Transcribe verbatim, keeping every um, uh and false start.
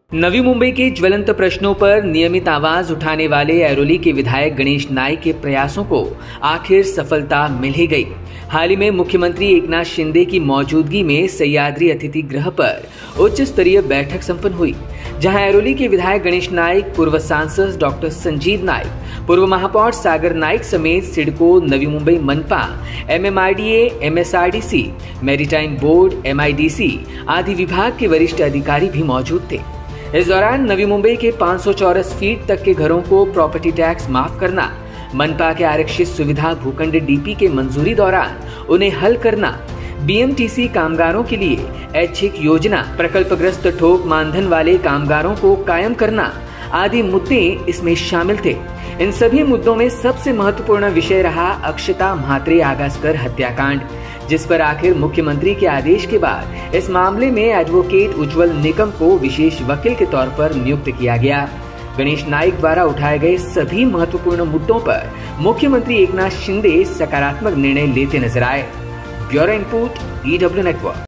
नवी मुंबई के ज्वलंत प्रश्नों पर नियमित आवाज उठाने वाले ऐरोली के विधायक गणेश नाइक के प्रयासों को आखिर सफलता मिल ही गई। हाल ही में मुख्यमंत्री एकनाथ शिंदे की मौजूदगी में सह्याद्री अतिथि गृह पर उच्च स्तरीय बैठक संपन्न हुई, जहां ऐरोली के विधायक गणेश नाइक, पूर्व सांसद डॉक्टर संजीव नाइक, पूर्व महापौर सागर नाइक समेत सिडको, नवी मुंबई मनपा, MMRDA, MSRDC, maritime board, MIDC आदि विभाग के वरिष्ठ अधिकारी भी मौजूद थे। इस दौरान नवी मुंबई के पाँच सौ चौरस फीट तक के घरों को प्रॉपर्टी टैक्स माफ करना, मनपा के आरक्षित सुविधा भूखंड डीपी के मंजूरी दौरान उन्हें हल करना, बीएमटीसी कामगारों के लिए ऐच्छिक योजना, प्रकल्पग्रस्त थोक मानधन वाले कामगारों को कायम करना आदि मुद्दे इसमें शामिल थे। इन सभी मुद्दों में सबसे महत्वपूर्ण विषय रहा अक्षता म्हात्रे आगासकर हत्याकांड, जिस पर आखिर मुख्यमंत्री के आदेश के बाद इस मामले में एडवोकेट उज्जवल निकम को विशेष वकील के तौर पर नियुक्त किया गया। गणेश नाइक द्वारा उठाए गए सभी महत्वपूर्ण मुद्दों पर मुख्यमंत्री एकनाथ शिंदे सकारात्मक निर्णय लेते नजर आए। Bureau input, EW network.